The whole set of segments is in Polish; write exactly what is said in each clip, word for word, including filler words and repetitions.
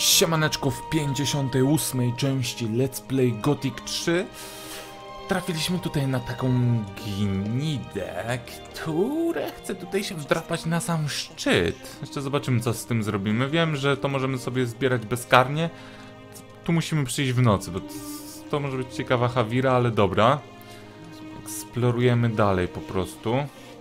Siemaneczko, w pięćdziesiątej ósmej części Let's Play Gothic trzy trafiliśmy tutaj na taką gnidę, która chce tutaj się wdrapać na sam szczyt. Jeszcze zobaczymy, co z tym zrobimy. Wiem, że to możemy sobie zbierać bezkarnie. Tu musimy przyjść w nocy, bo to może być ciekawa chawira, ale dobra. Eksplorujemy dalej po prostu.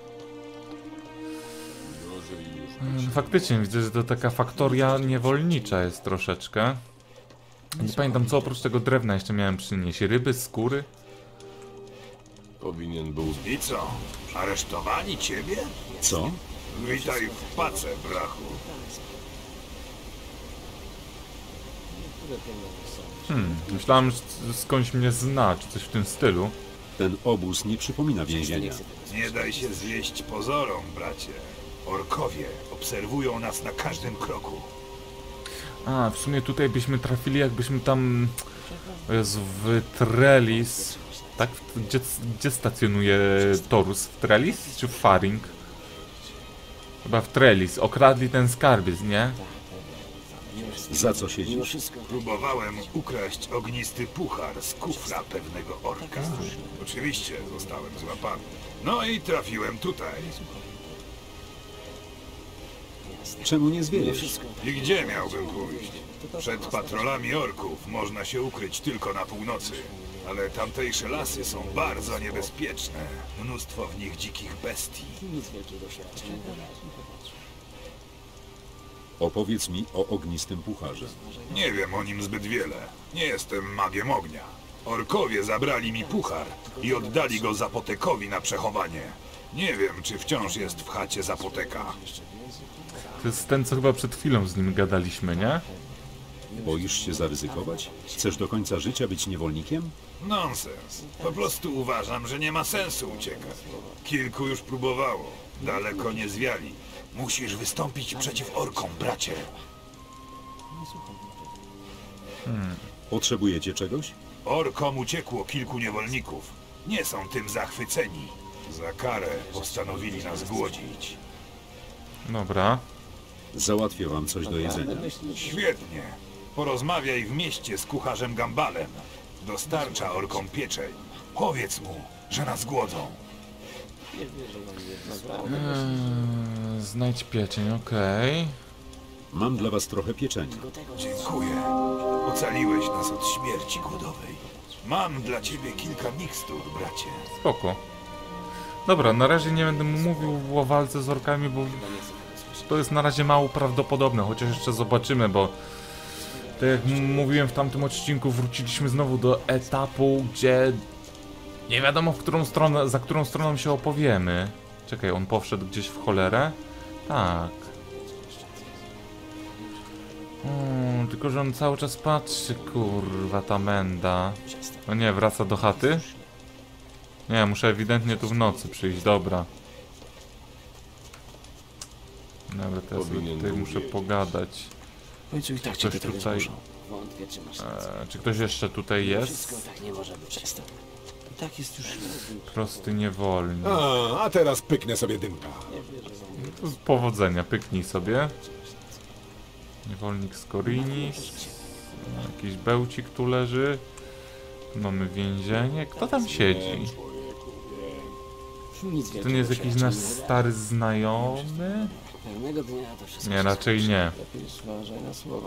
Faktycznie widzę, że to taka faktoria niewolnicza jest troszeczkę. Nie pamiętam, co oprócz tego drewna jeszcze miałem przynieść. Ryby, skóry? Powinien był... I co? Aresztowali ciebie? Co? Witaj w pace, brachu. Hmm, myślałem, że skądś mnie zna, czy coś w tym stylu. Ten obóz nie przypomina więzienia. Nie daj się zwieść pozorom, bracie. Orkowie obserwują nas na każdym kroku. A, w sumie tutaj byśmy trafili, jakbyśmy tam... O Jezu, w Trellis. Tak? Gdzie, gdzie stacjonuje Torus? W Trellis czy w Faring? Chyba w Trellis. Okradli ten skarbiec, nie? Za co siedzisz? Próbowałem ukraść ognisty puchar z kufra pewnego orka. Oczywiście zostałem złapany. No i trafiłem tutaj. Czemu nie zwierzesz? I gdzie miałbym pójść? Przed patrolami orków można się ukryć tylko na północy. Ale tamtejsze lasy są bardzo niebezpieczne. Mnóstwo w nich dzikich bestii. Opowiedz mi o ognistym pucharze. Nie wiem o nim zbyt wiele. Nie jestem magiem ognia. Orkowie zabrali mi puchar i oddali go Zapotekowi na przechowanie. Nie wiem, czy wciąż jest w chacie Zapoteka. To jest ten, co chyba przed chwilą z nim gadaliśmy, nie? Boisz się zaryzykować? Chcesz do końca życia być niewolnikiem? Nonsens. Po prostu uważam, że nie ma sensu uciekać. Kilku już próbowało. Daleko nie zwiali. Musisz wystąpić przeciw orkom, bracie. Potrzebujecie czegoś? Orkom uciekło kilku niewolników. Nie są tym zachwyceni. Za karę postanowili nas głodzić. Dobra. Załatwię wam coś do jedzenia. Świetnie. Porozmawiaj w mieście z kucharzem Gambalem. Dostarcza orkom pieczeń. Powiedz mu, że nas głodzą. Eee, znajdź pieczeń, okej. Mam dla was trochę pieczenia. Dziękuję. Ocaliłeś nas od śmierci głodowej. Mam dla ciebie kilka mikstur, bracie. Spoko. Dobra, na razie nie będę mówił o walce z orkami, bo to jest na razie mało prawdopodobne, chociaż jeszcze zobaczymy, bo tak jak mówiłem w tamtym odcinku, wróciliśmy znowu do etapu, gdzie nie wiadomo w którą stronę, za którą stroną się opowiemy. Czekaj, on powszedł gdzieś w cholerę? Tak. Hmm, tylko że on cały czas patrzy, kurwa, ta menda. No nie, wraca do chaty? Nie, muszę ewidentnie tu w nocy przyjść, dobra. Dobra, teraz tutaj muszę pogadać. Ojcu, i tak Ktoś cię do tego tutaj... zmuszą. Wątpię, czy masz rację. Eee, czy ktoś jeszcze tutaj Wszystko jest? tak nie może być. Przestań. I tak jest już... Prosty niewolnik. A, a teraz pyknę sobie dymka. To z powodzenia, pyknij sobie. Niewolnik z Korinis. Jakiś bełcik tu leży. Tu mamy więzienie. Kto tam siedzi? Nic To nie jest jakiś nasz stary znajomy? Pewnego dnia to wszystko... Nie, raczej nie. Lepiej zważaj na słowa.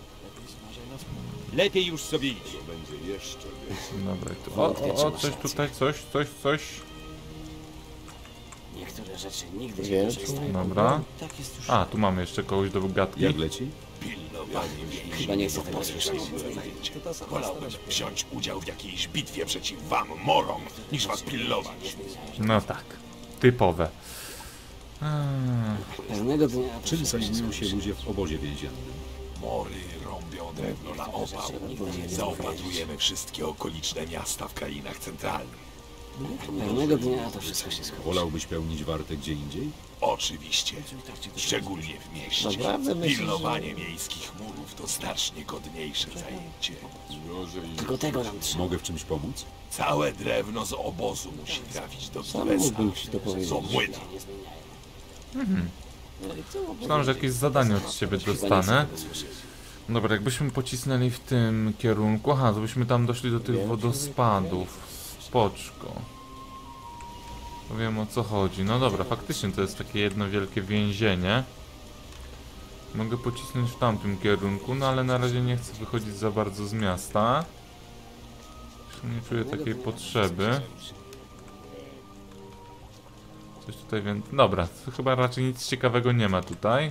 Lepiej już sobie idź. Dobra, i tu... O, o, o, coś tutaj, coś, coś, coś. Niektóre rzeczy nigdy się Wiesz, nie przestają. Dobra. Tak jest już... A, tu mamy jeszcze kogoś do gadki. Jak leci? Chyba nie chcę tego słyszeć. Wolałbym wziąć udział w jakiejś bitwie przeciw wam, morom, niż was pilnować. No tak, typowe. Eee, Pewnego dnia to Czym wszystko się zajmują się skończy. ludzie w obozie więziennym? Mory rąbią drewno na opał. Zaopatrujemy wszystkie okoliczne miasta w krainach centralnych. Pewnego dnia to wszystko się skończy. Wolałbyś pełnić wartę gdzie indziej? Oczywiście. Szczególnie w mieście. Naprawdę myślisz, Pilnowanie miejskich murów to znacznie godniejsze zajęcie. Tylko tego nam trzeba. Mogę w czymś pomóc? Całe drewno z obozu musi trafić do Sam Gilesa. mógłbym ci to powiedzieć. Do młyna. Nie zmieniają. Myślałem, że jakieś zadanie od ciebie Chyba nie chcę dostanę. tego słyszeć. Dobra, jakbyśmy pocisnęli w tym kierunku... Aha, to byśmy tam doszli do tych wodospadów. Spoczko. To wiem, o co chodzi. No dobra, faktycznie to jest takie jedno wielkie więzienie. Mogę pocisnąć w tamtym kierunku, no ale na razie nie chcę wychodzić za bardzo z miasta. Nie czuję takiej potrzeby. Coś tutaj więc... Dobra, to chyba raczej nic ciekawego nie ma tutaj.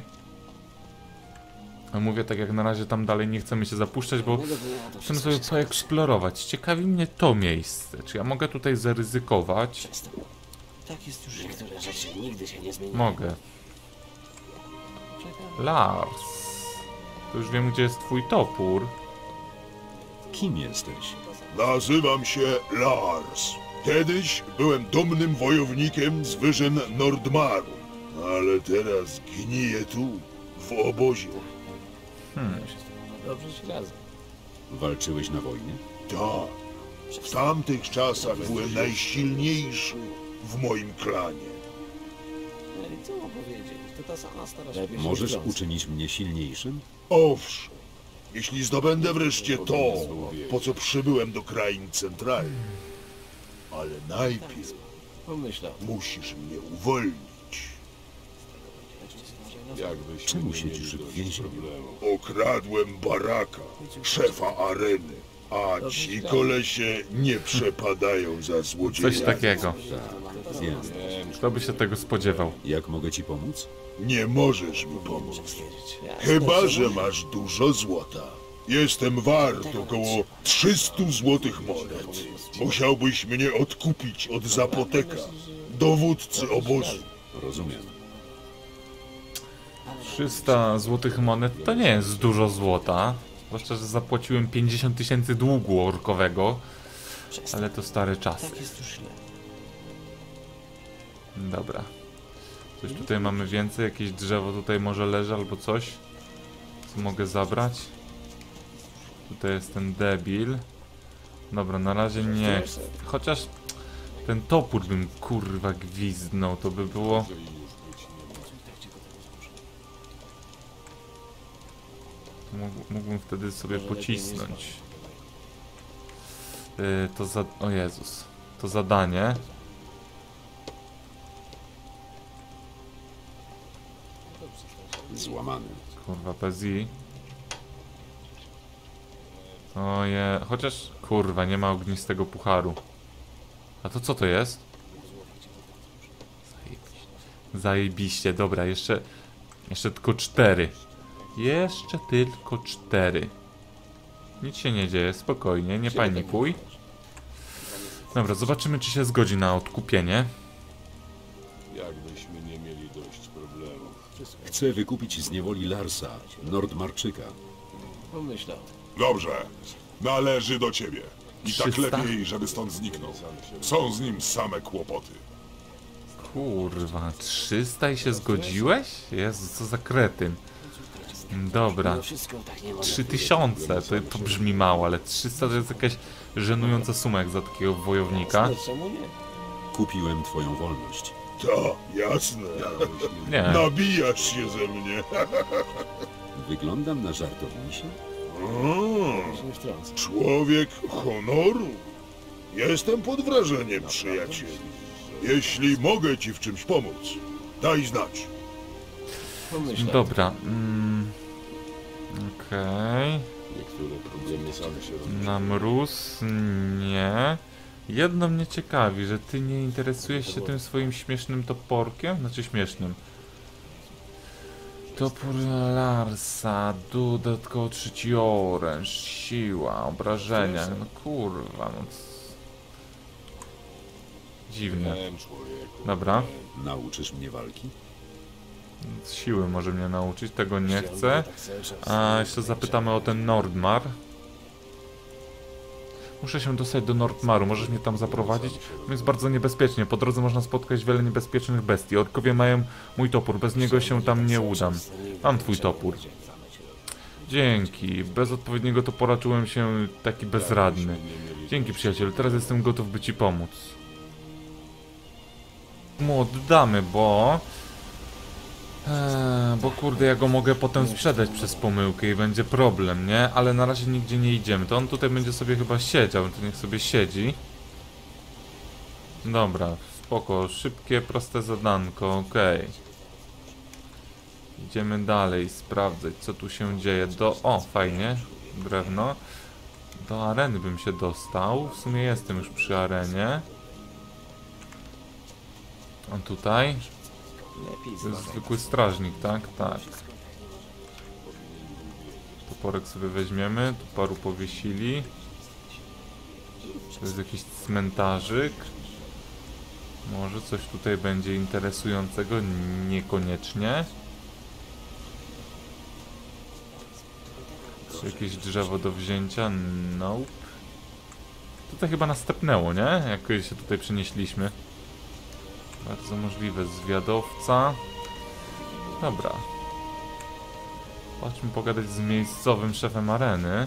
A mówię tak jak na razie tam dalej nie chcemy się zapuszczać, bo chcemy sobie poeksplorować. Ciekawi mnie to miejsce. Czy ja mogę tutaj zaryzykować? Tak jest już. Niektóre rzeczy nigdy się nie zmieniają. Mogę. Lars. To już wiem, gdzie jest twój topór. Kim jesteś? Nazywam się Lars. Kiedyś byłem dumnym wojownikiem z wyżyn Nordmaru, ale teraz gniję tu, w obozie. Dobrze się razem. Walczyłeś na wojnie? Tak, w tamtych czasach byłem najsilniejszy w moim klanie. Ej, co mam powiedzieć? To ta sama stara się Możesz uczynić mnie silniejszym? Owszem, jeśli zdobędę wreszcie to, po co przybyłem do krain centralnych. Ale najpierw Pomyślał. musisz mnie uwolnić. Czemu siedzisz w więzieniu? Okradłem baraka, szefa areny, a ci kolesie nie przepadają za Coś złodziejami. takiego. Wiem. Kto by się tego spodziewał? Jak mogę ci pomóc? Nie możesz mi pomóc. Chyba że masz dużo złota. Jestem wart około trzystu złotych monet. Musiałbyś mnie odkupić od Zapoteka, dowódcy obozu. Rozumiem. trzysta złotych monet to nie jest dużo złota. Zwłaszcza, że zapłaciłem pięćdziesiąt tysięcy długu orkowego. Ale to stare czasy. Tak jest już źle. Dobra. Coś tutaj mamy więcej? Jakieś drzewo tutaj może leży albo coś? Co mogę zabrać? Tutaj jest ten debil. Dobra, na razie nie. Chociaż ten topór bym kurwa gwizdnął, to by było... Mógł, mógłbym wtedy sobie pocisnąć. Yy, to za... O Jezus. To zadanie. Złamany. Kurwa, Pezi. Oje, chociaż kurwa, nie ma ognistego pucharu. A to co to jest? Zajebiście. Zajebiście, dobra, jeszcze jeszcze tylko cztery. Jeszcze tylko cztery. Nic się nie dzieje, spokojnie, nie panikuj. Dobra, zobaczymy, czy się zgodzi na odkupienie. Jakbyśmy nie mieli dość problemów. Chcę wykupić z niewoli Larsa, Nordmarczyka. Pomyślał. Dobrze, należy do ciebie. I tak trzysta? lepiej, żeby stąd zniknął. Są z nim same kłopoty. Kurwa, trzysta i się zgodziłeś? Jezu, co za kretyn. Dobra, Wszystko tak nie może. trzy tysiące, to, to brzmi mało, ale trzysta to jest jakaś żenująca suma jak za takiego wojownika. Czemu nie? Kupiłem twoją wolność. Ta, jasne. Nie, Nabijasz się ze mnie. Wyglądam na żartownisie? O, Nie wtrącę. człowiek honoru. Jestem pod wrażeniem, przyjacielu. Jeśli mogę ci w czymś pomóc, daj znać. Pomyślał. dobra. Mm, Okej. Niektóre problemy same się rozwiążą. Na mróz? Nie. Jedno mnie ciekawi, że ty nie interesujesz się tym swoim śmiesznym toporkiem? Znaczy śmiesznym. Topór Larsa, dodatkowo trzeci oręż, siła, obrażenia. No kurwa, no. Dziwne. Wiem, człowieku. Dobra. Nauczysz mnie walki? Siły może mnie nauczyć, tego nie chcę. A jeszcze zapytamy o ten Nordmar. Muszę się dostać do Nordmaru, możesz mnie tam zaprowadzić? To jest bardzo niebezpiecznie, po drodze można spotkać wiele niebezpiecznych bestii. Orkowie mają mój topór, bez niego się tam nie udam. Mam twój topór. Dzięki, bez odpowiedniego topora czułem się taki bezradny. Dzięki przyjacielu, teraz jestem gotów by ci pomóc. Mu oddamy, bo... Eee, bo kurde, ja go mogę potem sprzedać przez pomyłkę i będzie problem, nie? Ale na razie nigdzie nie idziemy. To on tutaj będzie sobie chyba siedział, to niech sobie siedzi. Dobra, spoko, szybkie, proste zadanko, okej. Okay. Idziemy dalej, sprawdzać co tu się dzieje. Do... O, fajnie, drewno. Do areny bym się dostał. W sumie jestem już przy arenie. On tutaj. To jest zwykły strażnik, tak? Tak. Toporek sobie weźmiemy. Tu paru powiesili. To jest jakiś cmentarzyk. Może coś tutaj będzie interesującego? Niekoniecznie. Czy jakieś drzewo do wzięcia? Nope. Tutaj chyba nas stepnęło, nie? Jak się tutaj przenieśliśmy. Bardzo możliwe. Zwiadowca. Dobra. Chodźmy pogadać z miejscowym szefem areny.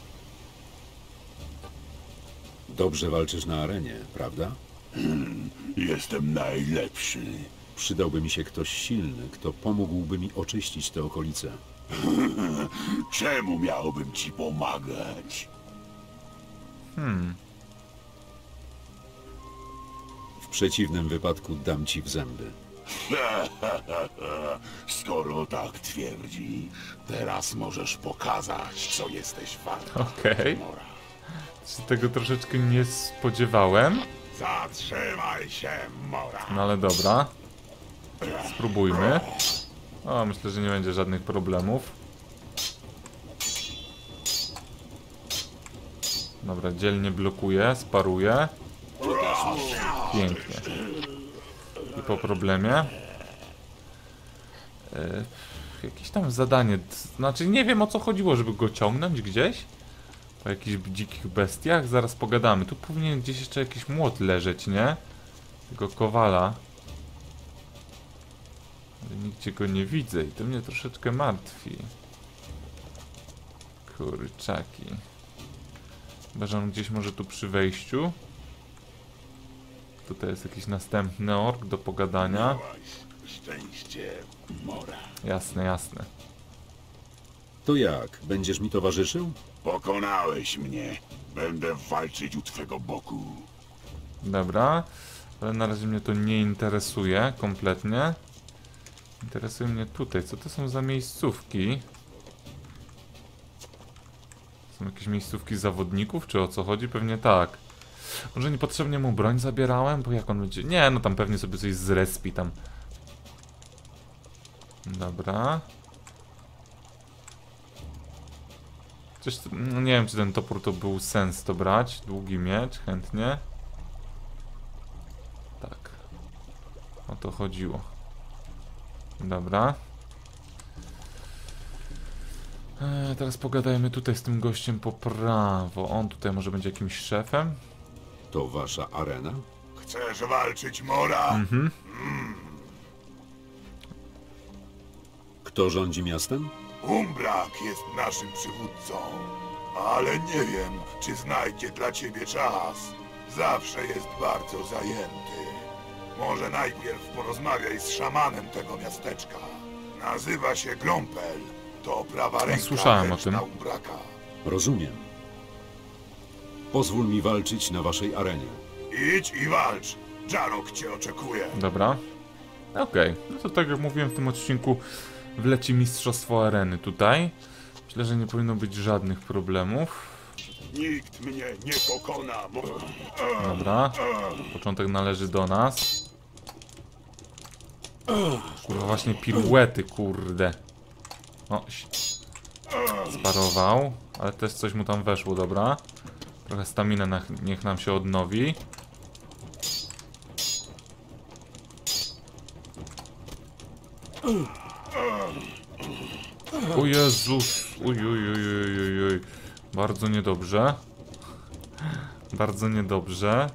Dobrze walczysz na arenie, prawda? Jestem najlepszy. Przydałby mi się ktoś silny, kto pomógłby mi oczyścić te okolice. Czemu miałbym ci pomagać? Hmm. W przeciwnym wypadku dam ci w zęby. Skoro tak twierdzisz, teraz możesz pokazać, co jesteś wart. Okej. Mora. Się tego troszeczkę nie spodziewałem. Zatrzymaj się, Mora. No ale dobra. Spróbujmy. O, myślę, że nie będzie żadnych problemów. Dobra, dzielnie blokuje, sparuje. Pięknie. I po problemie. Yy, jakieś tam zadanie. Znaczy nie wiem o co chodziło, żeby go ciągnąć gdzieś. Po jakichś dzikich bestiach. Zaraz pogadamy. Tu powinien gdzieś jeszcze jakiś młot leżeć, nie? Tego kowala. Ale nigdzie go nie widzę i to mnie troszeczkę martwi. Kurczaki. Chyba, że on gdzieś może tu przy wejściu. Tutaj jest jakiś następny ork do pogadania. Szczęście, Mora. Jasne, jasne. To jak? Będziesz mi towarzyszył? Pokonałeś mnie. Będę walczyć u twego boku. Dobra. Ale na razie mnie to nie interesuje kompletnie. Interesuje mnie tutaj. Co to są za miejscówki? Są jakieś miejscówki zawodników? Czy o co chodzi? Pewnie tak. Może niepotrzebnie mu broń zabierałem? Bo jak on będzie... Nie, no tam pewnie sobie coś zrespi tam. Dobra. Coś... No nie wiem, czy ten topór to był sens to brać. Długi miecz, chętnie. Tak. O to chodziło. Dobra. Eee, teraz pogadajmy tutaj z tym gościem po prawo. On tutaj może będzie jakimś szefem? To wasza arena? Chcesz walczyć, Mora? Mhm. Kto rządzi miastem? Umbrak jest naszym przywódcą. Ale nie wiem, czy znajdzie dla ciebie czas. Zawsze jest bardzo zajęty. Może najpierw porozmawiaj z szamanem tego miasteczka. Nazywa się Glompel. To prawa ręka słyszałem o tym. Umbraka. Rozumiem. Pozwól mi walczyć na waszej arenie. Idź i walcz. Jarok cię oczekuje. Dobra. Okej. Okay. No to tak jak mówiłem w tym odcinku, wleci mistrzostwo areny tutaj. Myślę, że nie powinno być żadnych problemów. Nikt mnie nie pokona. Bo... Dobra. Początek należy do nas. Kurwa, właśnie piruety, kurde. O, sparował. Ale też coś mu tam weszło, dobra. Trochę stamina niech nam się odnowi. O Jezus! Uj, uj, uj, uj, uj. Bardzo niedobrze. Bardzo niedobrze.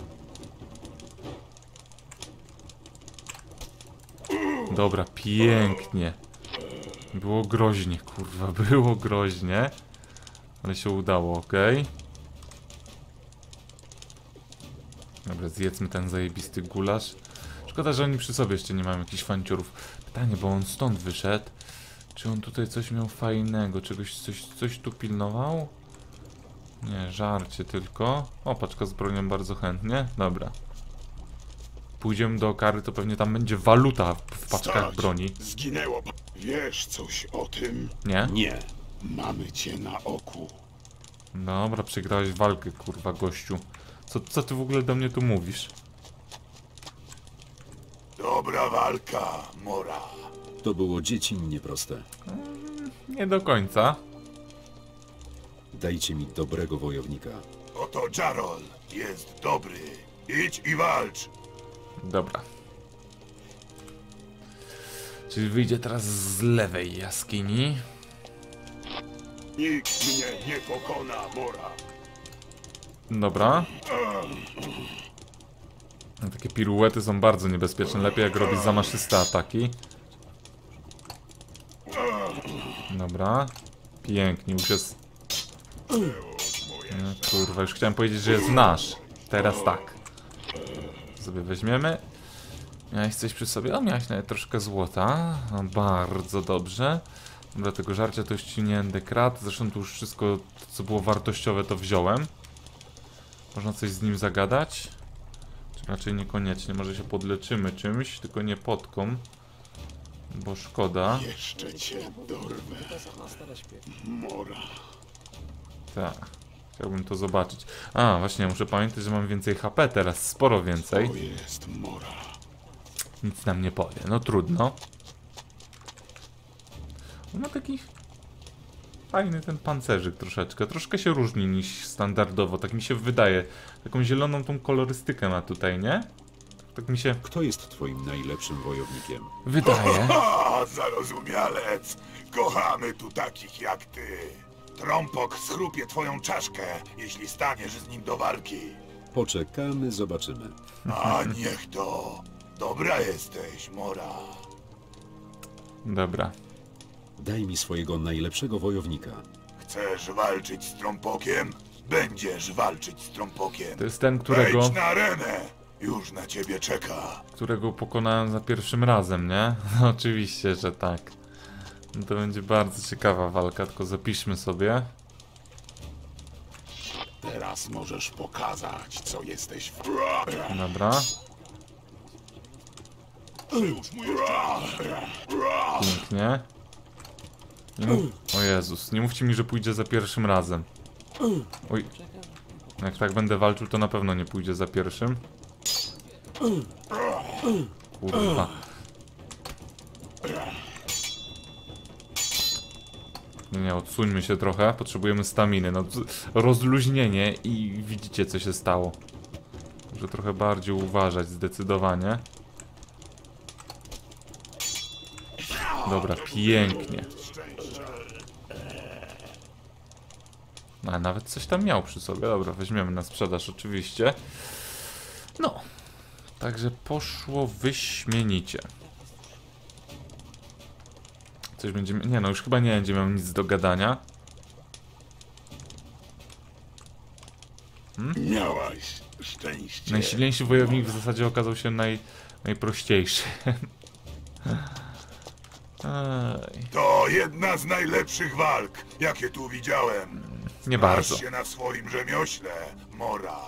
Dobra, pięknie. Było groźnie, kurwa, było groźnie. Ale się udało, ok. Dobra, zjedzmy ten zajebisty gulasz. Szkoda, że oni przy sobie jeszcze nie mają jakichś fanciorów. Pytanie, bo on stąd wyszedł. Czy on tutaj coś miał fajnego? Czegoś, coś, coś tu pilnował? Nie, żarcie tylko. O, paczka z bronią bardzo chętnie. Dobra. Pójdziemy do Okary, to pewnie tam będzie waluta w paczkach Stać! broni. Zginęło. Wiesz coś o tym? Nie? Nie. Mamy cię na oku. Dobra, przegrałeś walkę, kurwa, gościu. Co, co ty w ogóle do mnie tu mówisz? Dobra walka, Mora. To było dziecinnie proste. Nie do końca. Dajcie mi dobrego wojownika. Oto Jarol jest dobry. Idź i walcz. Dobra. Czyli wyjdzie teraz z lewej jaskini. Nikt mnie nie pokona, Mora. Dobra. No, takie piruety są bardzo niebezpieczne. Lepiej jak robić zamaszyste ataki. Dobra. Pięknie, już jest... No, kurwa, już chciałem powiedzieć, że jest nasz. Teraz tak. Sobie weźmiemy. Miałeś coś przy sobie? O, miałeś nawet troszkę złota. No, bardzo dobrze. Dobra, tego żarcia to ściągnięty dekrat. Zresztą tu już wszystko, co było wartościowe, to wziąłem. Można coś z nim zagadać? Czy raczej niekoniecznie. Może się podleczymy czymś, tylko nie potką. Bo szkoda. Jeszcze cię dorwę, To sama stara śpiewa. Mora. Tak. Chciałbym to zobaczyć. A, właśnie, muszę pamiętać, że mam więcej H P teraz. Sporo więcej. To jest Mora. Nic nam nie powie. No trudno. On ma taki fajny ten pancerzyk troszeczkę. Troszkę się różni niż standardowo. Tak mi się wydaje. Taką zieloną tą kolorystykę ma tutaj, nie? Tak mi się Kto jest twoim najlepszym wojownikiem? wydaje. A, zarozumialec. Kochamy tu takich jak ty. Trąpok schrupie twoją czaszkę, jeśli staniesz z nim do walki. Poczekamy, zobaczymy. A niech to. Dobra jesteś, Mora. Dobra. Daj mi swojego najlepszego wojownika. Chcesz walczyć z Trąpokiem? Będziesz walczyć z Trąpokiem. To jest ten, którego, Wejdź na arenę. Już na ciebie czeka. którego pokonałem za pierwszym razem, nie? No, oczywiście, że tak. No to będzie bardzo ciekawa walka, tylko zapiszmy sobie. Teraz możesz pokazać, co jesteś w... Dobra. Przyłóż mu jeszcze. Pięknie. Nie mów... O Jezus, nie mówcie mi, że pójdzie za pierwszym razem. Oj. Jak tak będę walczył, to na pewno nie pójdzie za pierwszym. Kurwa. Nie, nie, odsuńmy się trochę. Potrzebujemy staminy. No, rozluźnienie i widzicie, co się stało. Muszę trochę bardziej uważać, zdecydowanie. Dobra, pięknie. A nawet coś tam miał przy sobie. Dobra, weźmiemy na sprzedaż oczywiście. No. Także poszło wyśmienicie. Coś będziemy... Nie no, już chyba nie będzie miał nic do gadania. Hmm? Miałaś szczęście. Najsilniejszy wojownik w zasadzie okazał się naj... najprościejszy. Ej, To jedna z najlepszych walk, jakie tu widziałem. nie bardzo. Masz się na swoim rzemiośle, Mora.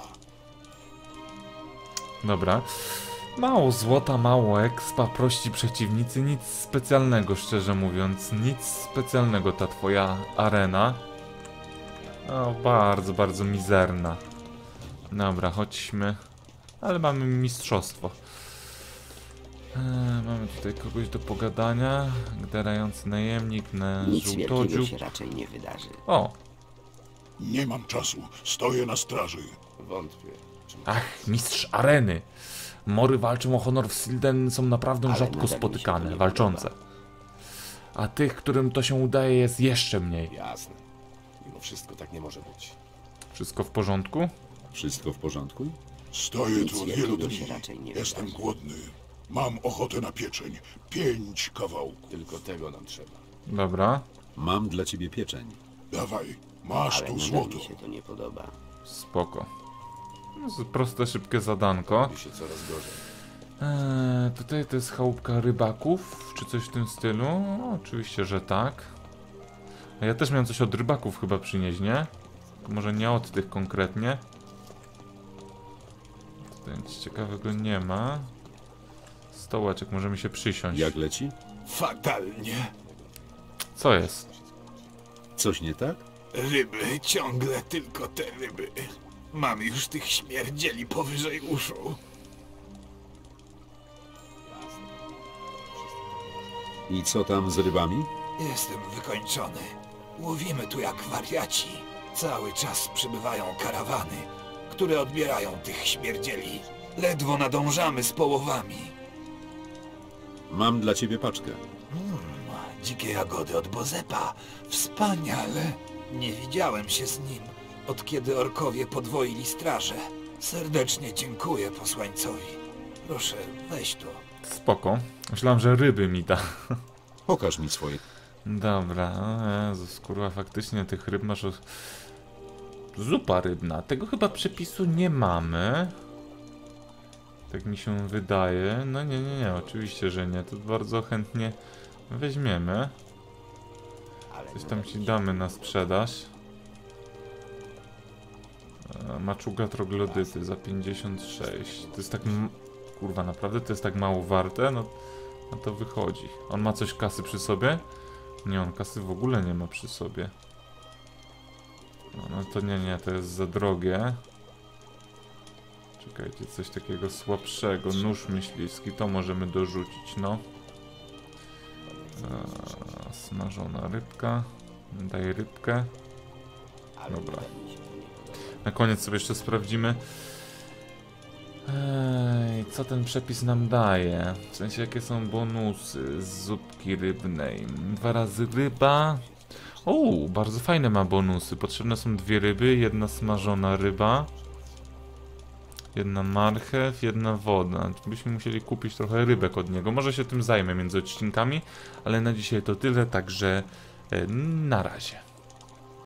Dobra. Mało złota, mało expa, prości przeciwnicy, nic specjalnego, szczerze mówiąc. Nic specjalnego ta twoja arena. No, bardzo, bardzo mizerna. Dobra, chodźmy. Ale mamy mistrzostwo. Eee, mamy tutaj kogoś do pogadania. Gderający najemnik na Nic wielkiego żółtodziób. się raczej nie wydarzy. O! Nie mam czasu, stoję na straży. Wątpię. Ach, mistrz areny! Mory walczą o honor w Silden są naprawdę Ale rzadko nadal mi się to spotykane, nie walczące. A tych, którym to się udaje, jest jeszcze mniej. Jasne. Mimo wszystko tak nie może być. Wszystko w porządku? Wszystko w porządku? Stoję Nic tu od wielkiego wielu się dni. raczej nie Jestem wydarzy. głodny. Mam ochotę na pieczeń. Pięć kawałków. Tylko tego nam trzeba. Dobra, Mam dla ciebie pieczeń. Dawaj, masz Ale tu nadal złoto. mi się to nie podoba. spoko. No, z- proste, szybkie zadanko. Robi się coraz gorzej. Eee, tutaj to jest chałupka rybaków, czy coś w tym stylu? No, oczywiście, że tak. A ja też miałem coś od rybaków chyba przynieść, nie? Może nie od tych konkretnie. Tutaj nic ciekawego nie ma. Stołeczek, możemy się przysiąść. Jak leci? Fatalnie. Co jest? Coś nie tak? Ryby, ciągle tylko te ryby. Mam już tych śmierdzieli powyżej uszu. I co tam z rybami? Jestem wykończony. Łowimy tu jak wariaci. Cały czas przybywają karawany, które odbierają tych śmierdzieli. Ledwo nadążamy z połowami. Mam dla ciebie paczkę. Dzikie jagody od Bozepa. Wspaniale. Nie widziałem się z nim, od kiedy orkowie podwoili straże. Serdecznie dziękuję posłańcowi. Proszę, weź to. Spoko. Myślałem, że ryby mi da. Pokaż mi swoje. Dobra, o Jezus, kurwa, faktycznie tych ryb masz... o- Zupa rybna. Tego chyba przepisu nie mamy. Tak mi się wydaje. No nie, nie, nie, oczywiście, że nie. To bardzo chętnie weźmiemy. Coś tam ci damy na sprzedaż. E, Maczuga troglodyty za pięćdziesiąt sześć. To jest tak... m- Kurwa, naprawdę to jest tak mało warte? No, no to wychodzi. On ma coś kasy przy sobie? Nie, on kasy w ogóle nie ma przy sobie. No, no to nie, nie, to jest za drogie. Czekajcie, coś takiego słabszego. Nóż myśliwski, to możemy dorzucić, no. Eee, smażona rybka. Daj rybkę. Dobra. Na koniec sobie jeszcze sprawdzimy. Ej, co ten przepis nam daje? W sensie, jakie są bonusy z zupki rybnej? Dwa razy ryba. O, bardzo fajne ma bonusy. Potrzebne są dwie ryby, jedna smażona ryba, jedna marchew, jedna woda. Byśmy musieli kupić trochę rybek od niego. Może się tym zajmę między odcinkami, ale na dzisiaj to tyle, także e, na razie.